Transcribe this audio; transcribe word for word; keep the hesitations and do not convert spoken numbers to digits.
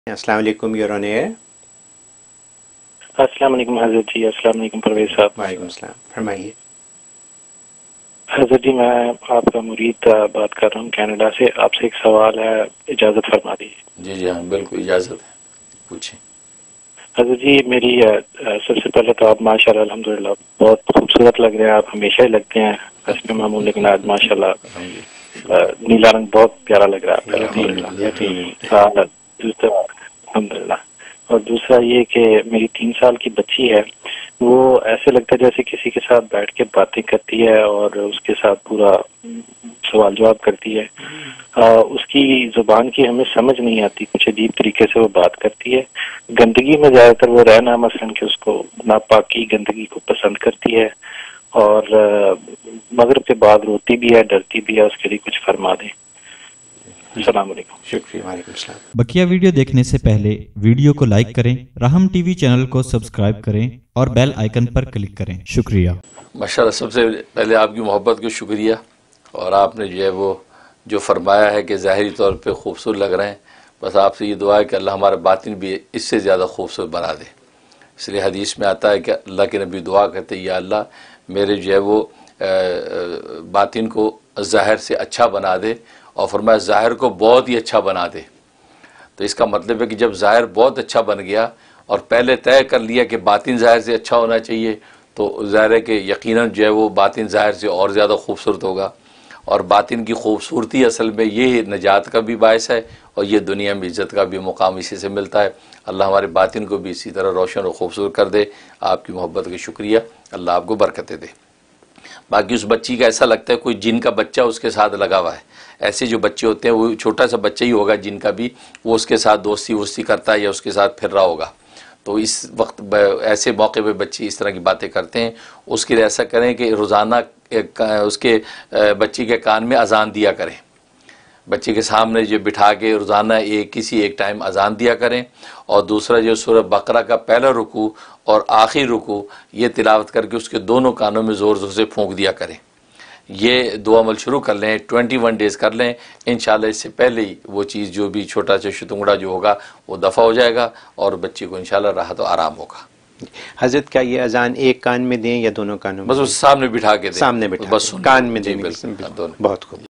السلام علیکم، your on year. السلام علیکم حضرت جی۔ السلام علیکم پرویز صاحب۔ وعلیکم السلام، فرمائیے۔ حضرت جی میں آپ کا مرید بات کر رہا ہوں کینیڈا سے، آپ سے ایک سوال ہے، اجازت فرما دیجیے۔ جی جی ہاں بالکل اجازت ہے، پوچھیں۔ حضرت جی میری سب سے پہلے تو آپ ماشاء اللہ الحمدللہ بہت خوبصورت لگ رہے ہیں، آپ ہمیشہ ہی لگتے ہیں اس میں معمول، لیکن آج ماشاء اللہ نیلا رنگ بہت پیارا لگ رہا ہے آپ کا، الحمد للہ۔ اور دوسرا یہ کہ میری تین سال کی بچی ہے، وہ ایسے لگتا ہے جیسے کسی کے ساتھ بیٹھ کے باتیں کرتی ہے اور اس کے ساتھ پورا سوال جواب کرتی ہے۔ اس کی زبان کی ہمیں سمجھ نہیں آتی، کچھ عجیب طریقے سے وہ بات کرتی ہے۔ گندگی میں زیادہ تر وہ رہنا، مثلاً کہ اس کو ناپاکی گندگی کو پسند کرتی ہے، اور مغرب کے بعد روتی بھی ہے، ڈرتی بھی ہے، اس کے لیے کچھ فرما دیں۔ السلام علیکم۔ شکریہ، وعلیکم السلام۔ بقیہ ویڈیو دیکھنے سے پہلے ویڈیو کو لائک کریں، رحم ٹی وی چینل کو سبسکرائب کریں اور بیل آئیکن پر کلک کریں۔ شکریہ۔ ماشاءاللہ، سب سے پہلے آپ کی محبت کو شکریہ، اور آپ نے جو ہے وہ جو فرمایا ہے کہ ظاہری طور پہ خوبصورت لگ رہے ہیں، بس آپ سے یہ دعا ہے کہ اللہ ہمارا باطن بھی اس سے زیادہ خوبصورت بنا دے۔ اس لیے حدیث میں آتا ہے کہ اللہ کے نبی دعا کرتے یا اللہ میرے جو ہے وہ باطن کو ظاہر سے اچھا بنا دے، اور فرمایا ظاہر کو بہت ہی اچھا بنا دے۔ تو اس کا مطلب ہے کہ جب ظاہر بہت اچھا بن گیا اور پہلے طے کر لیا کہ باطن ظاہر سے اچھا ہونا چاہیے، تو ظاہر ہے کہ یقیناً جو ہے وہ باطن ظاہر سے اور زیادہ خوبصورت ہوگا، اور باطن کی خوبصورتی اصل میں یہ نجات کا بھی باعث ہے، اور یہ دنیا میں عزت کا بھی مقام اسی سے ملتا ہے۔ اللہ ہمارے باطن کو بھی اسی طرح روشن اور خوبصورت کر دے۔ آپ کی محبت کا شکریہ، اللہ آپ کو برکتیں دے۔ باقی اس بچی کا ایسا لگتا ہے کوئی جن کا بچہ اس کے ساتھ لگا ہوا ہے۔ ایسے جو بچے ہوتے ہیں وہ چھوٹا سا بچہ ہی ہوگا جن کا بھی، وہ اس کے ساتھ دوستی ووستی کرتا ہے یا اس کے ساتھ پھر رہا ہوگا۔ تو اس وقت ایسے موقع پہ بچے اس طرح کی باتیں کرتے ہیں، اس کے لیے ایسا کریں کہ روزانہ اس کے بچی کے کان میں اذان دیا کریں، بچے کے سامنے جو بٹھا کے روزانہ ایک کسی ایک ٹائم اذان دیا کریں۔ اور دوسرا جو سورہ بقرہ کا پہلا رکوع اور آخری رکوع یہ تلاوت کر کے اس کے دونوں کانوں میں زور زور سے پھونک دیا کریں۔ یہ دو عمل شروع کر لیں، ٹوینٹی ون ڈیز کر لیں، انشاءاللہ اس سے پہلے ہی وہ چیز جو بھی چھوٹا سا شتنگڑا جو ہوگا وہ دفع ہو جائے گا، اور بچے کو انشاءاللہ راحت و آرام ہوگا۔ حضرت کیا یہ اذان ایک کان میں دیں یا دونوں کانوں میں؟ بس اس سامنے بٹھا کے دیں، سامنے بٹھا بس کان میں جی دیں، بالکل، بہت خوب۔